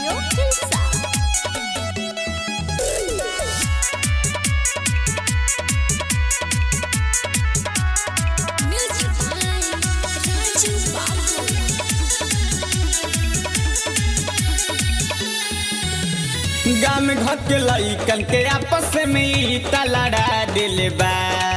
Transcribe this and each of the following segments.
Studio Kilsa. Music by Raju Babu. गाम घर के लइकन के आपस में ई त लड़ा दिल बा।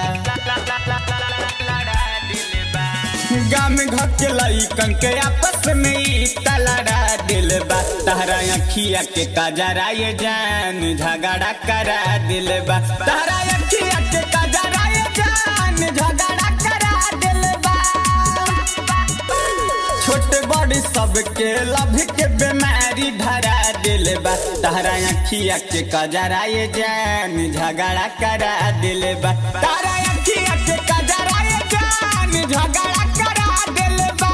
गाम घर के लइकन के आपस में ई त लड़ा दिल बा। तहरा अखिया के कजरा ये जान झगड़ा करा दिल बा। तहरा अखिया के कजरा ये जान झगड़ा करा दिल बा। छोटे बड़े सबके लभ के बीमारी धरा दिल बा। तहरा अखिया के कजरा ये जान झगड़ा करा दिल बा। तहरा अखिया के कजरा ये जान झगड़ा करा दिल बा।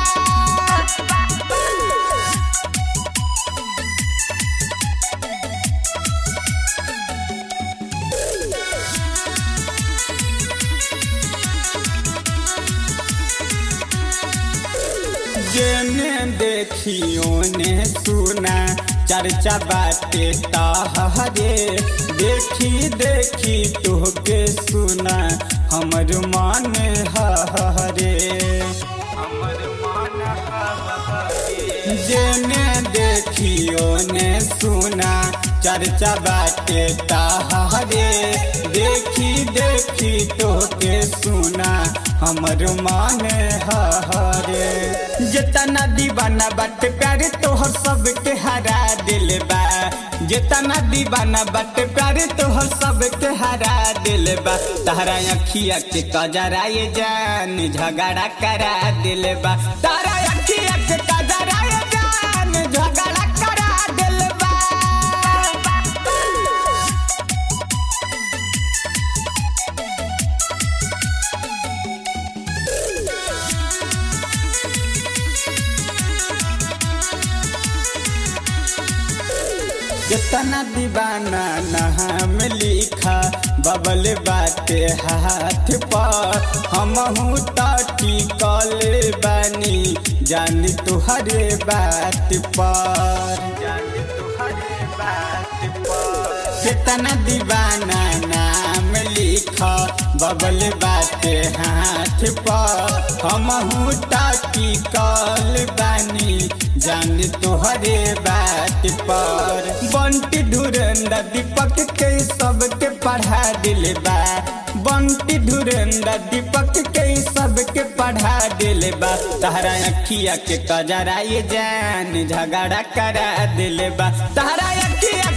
जेने देखियो ने सुना चर्चा बाटे तहरे। देखी देखी तोहके सुना हमर मन हरे। जेने देखियो ने सुना चर्चा बाटे तहरे। देखी देखी तोहके सुना हमर मन हरे। जितना दीवाना बाटे प्यारे तोहर सबके हरा दिल बा। जितना दीवाना बाटे प्यारे तोहर सबके हरा दिल बा। तहरा अखिया के कजरा ये जान झगड़ा करा दिल बा। तहरा अखिया के कजरा ये जान झगड़ा करा दिल बा। जितना दीवाना नाम लिखा बबल बाटे हाथ पर। हमहू ताटी कल बानी जान तुहरे बात पर। जितना दीवाना नाम लिखा बबल बाटे हाथ पर। हमहू ताटी कल बानी जान तोहरे बात पर। बंटी धुरंधर दीपक के सबके पढ़ा दिल बा। बंटी धुरंधर दीपक के सबके पढ़ा दिल बा। तहरा अखिया के कजरा ये जान झगड़ा करा दिल बा। तहरा अखिया